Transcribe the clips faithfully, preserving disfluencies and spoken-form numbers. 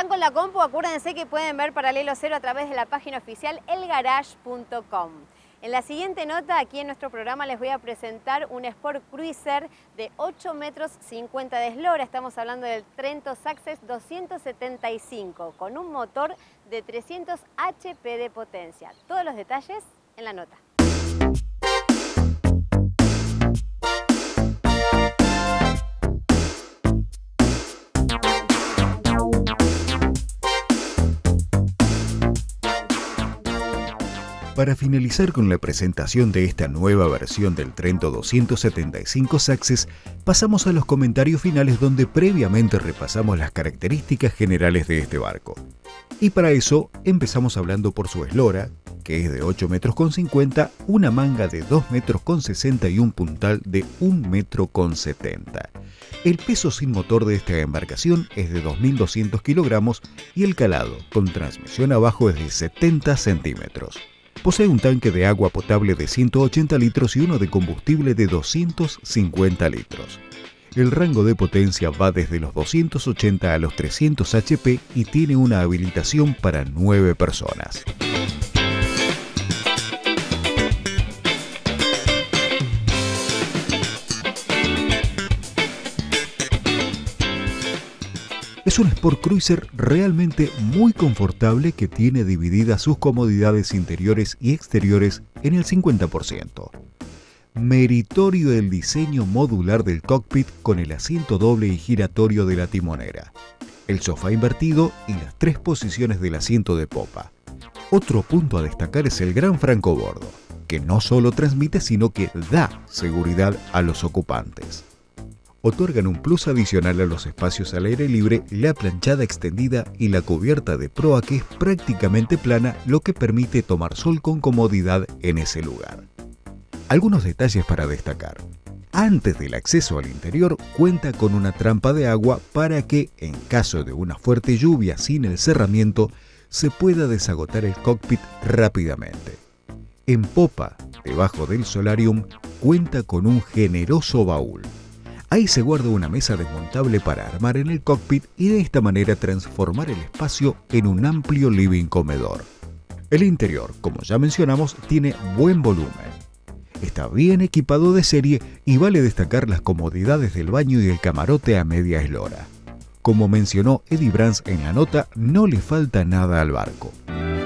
están con la compu, acuérdense que pueden ver Paralelo Cero a través de la página oficial el garage punto com. En la siguiente nota, aquí en nuestro programa, les voy a presentar un Sport Cruiser de ocho metros cincuenta de eslora. Estamos hablando del Trento Success doscientos setenta y cinco, con un motor de trescientos H P de potencia. Todos los detalles en la nota. Para finalizar con la presentación de esta nueva versión del Trento doscientos setenta y cinco Success, pasamos a los comentarios finales donde previamente repasamos las características generales de este barco. Y para eso empezamos hablando por su eslora, que es de ocho metros con cincuenta, una manga de dos metros con sesenta y un puntal de un metro con setenta. El peso sin motor de esta embarcación es de dos mil doscientos kilogramos y el calado con transmisión abajo es de setenta centímetros. Posee un tanque de agua potable de ciento ochenta litros y uno de combustible de doscientos cincuenta litros. El rango de potencia va desde los doscientos ochenta a los trescientos H P y tiene una habilitación para nueve personas. Es un Sport Cruiser realmente muy confortable que tiene divididas sus comodidades interiores y exteriores en el cincuenta por ciento. Meritorio el diseño modular del cockpit con el asiento doble y giratorio de la timonera, el sofá invertido y las tres posiciones del asiento de popa. Otro punto a destacar es el gran francobordo, que no solo transmite sino que da seguridad a los ocupantes. Otorgan un plus adicional a los espacios al aire libre, la planchada extendida y la cubierta de proa que es prácticamente plana, lo que permite tomar sol con comodidad en ese lugar. Algunos detalles para destacar. Antes del acceso al interior, cuenta con una trampa de agua para que, en caso de una fuerte lluvia sin el cerramiento, se pueda desagotar el cockpit rápidamente. En popa, debajo del solarium, cuenta con un generoso baúl. Ahí se guarda una mesa desmontable para armar en el cockpit y de esta manera transformar el espacio en un amplio living comedor. El interior, como ya mencionamos, tiene buen volumen. Está bien equipado de serie y vale destacar las comodidades del baño y el camarote a media eslora. Como mencionó Eddie Brands en la nota, no le falta nada al barco.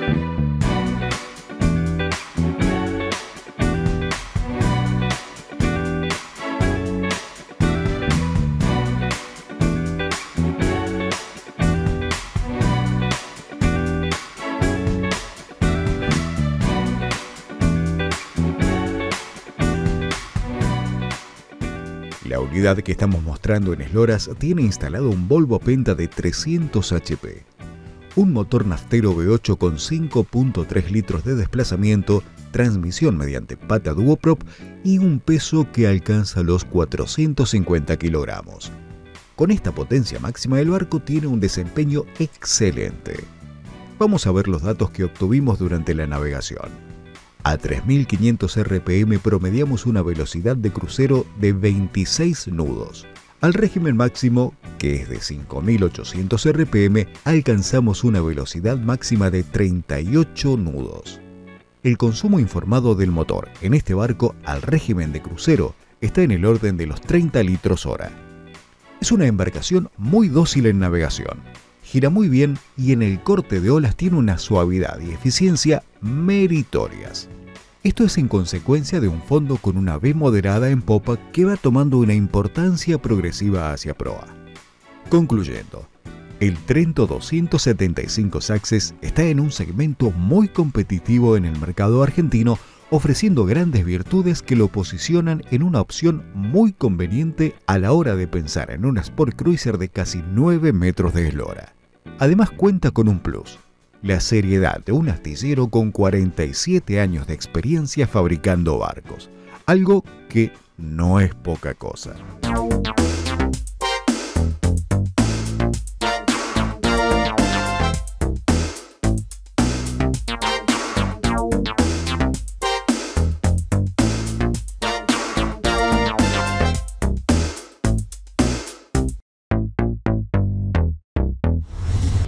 La unidad que estamos mostrando en esloras tiene instalado un Volvo Penta de trescientos H P, un motor naftero V ocho con cinco punto tres litros de desplazamiento, transmisión mediante pata duoprop y un peso que alcanza los cuatrocientos cincuenta kilogramos. Con esta potencia máxima el barco tiene un desempeño excelente. Vamos a ver los datos que obtuvimos durante la navegación. A tres mil quinientos R P M promediamos una velocidad de crucero de veintiséis nudos. Al régimen máximo, que es de cinco mil ochocientos R P M, alcanzamos una velocidad máxima de treinta y ocho nudos. El consumo informado del motor en este barco al régimen de crucero está en el orden de los treinta litros hora. Es una embarcación muy dócil en navegación. Gira muy bien y en el corte de olas tiene una suavidad y eficiencia meritorias. Esto es en consecuencia de un fondo con una V moderada en popa que va tomando una importancia progresiva hacia proa. Concluyendo, el Trento doscientos setenta y cinco Success está en un segmento muy competitivo en el mercado argentino, ofreciendo grandes virtudes que lo posicionan en una opción muy conveniente a la hora de pensar en un Sport Cruiser de casi nueve metros de eslora. Además cuenta con un plus, la seriedad de un astillero con cuarenta y siete años de experiencia fabricando barcos, algo que no es poca cosa.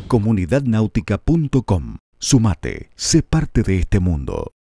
comunidad náutica punto com. Sumate, sé parte de este mundo.